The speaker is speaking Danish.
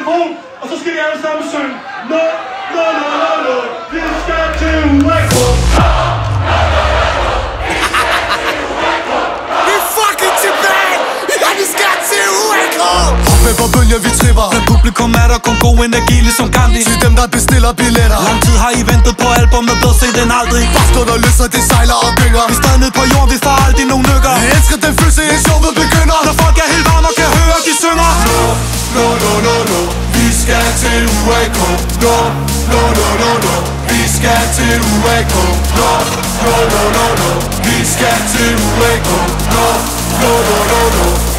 telefon, og så skal de alle sammen synge. No, no, no, no, no, vi skal til UAK. Vi er fucking tilbage! Ja, vi skal til UAK! Hoppe på bølger, vi tripper. Blandt publikum er der kun god energi, ligesom Gandhi. Til dem, der bestiller billetter. Lang tid har I ventet på albumet, bedre sent end aldrig. Bare stå der løser, det sejler og gynger. Vi står ned på jorden, vi får aldrig nogen nykker. Jeg elsker den følelse, at showet begynder. Når folk er helt varme og kan høre, de synger. No, no, no, no, no, vi skal til UAK. No, no, no, no, no, vi skal til UAK. No, no, no, no, no, vi skal til UAK. No, no, no, no, no.